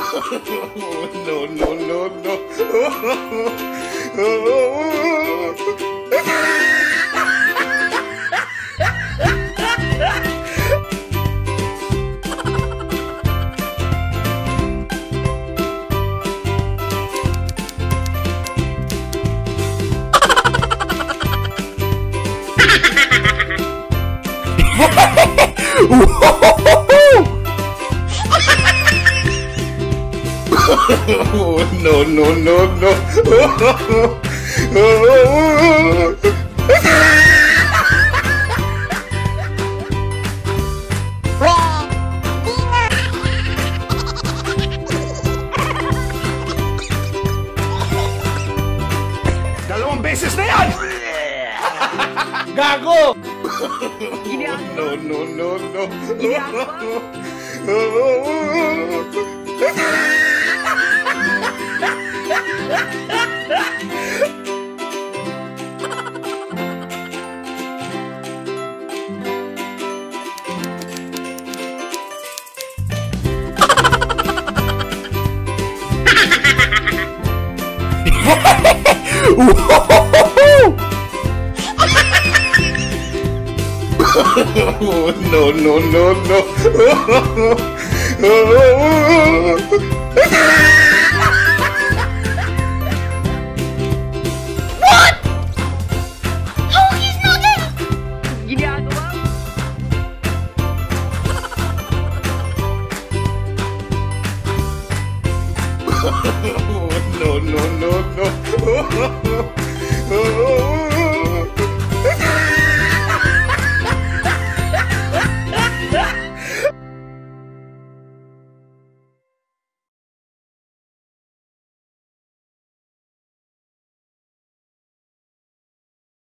No, no, no, no. No, no, no, no. Dalawang beses na yan! Gago! No, no, no, no. No, no, no, no. What? How he's not there? Ginagawa? No, no, no, no.